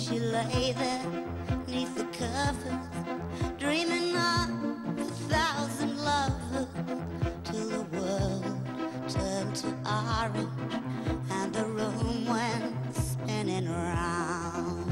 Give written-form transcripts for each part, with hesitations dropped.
she lay there neath the covers, dreaming of 1,000 lovers, till the world turned to orange and the room went spinning round.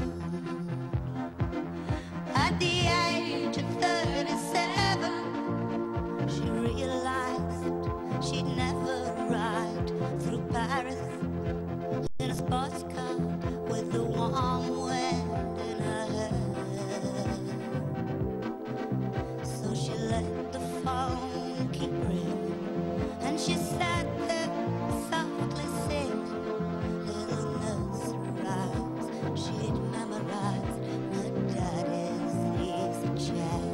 At the age of 37, she realized she'd never ride through Paris in a sports car with the warm wind in her hair. So she let the phone keep ringing, and she sat there softly singing little nursery rhymes she'd memorized in her daddy's easy chair.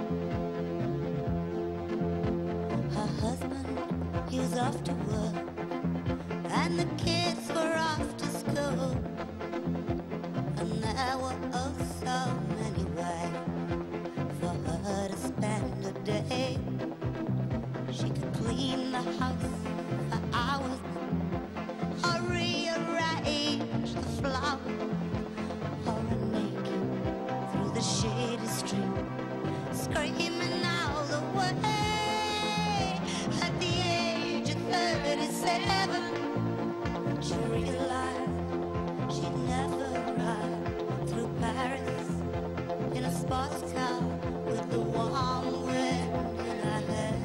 Her husband, he was off to work, and the kids were off to school, and there were oh so many ways for her to spend a day. She could clean the house for hours, or rearrange the flowers, or run naked through the shady street, screaming all the way. At the age of 37, she realized she'd never ride through Paris in a sports car with the warm wind in her hair.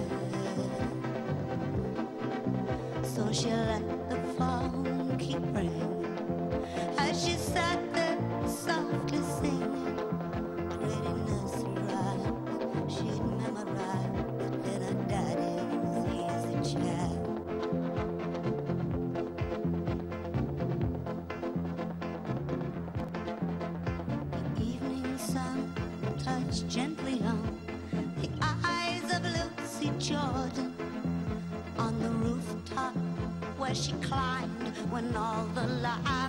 So she let the phone keep ringing as she sat there softly singing pretty nursery rhymes she'd memorized in her daddy's easy chair. Sun touched gently on the eyes of Lucy Jordan on the rooftop where she climbed when all the lights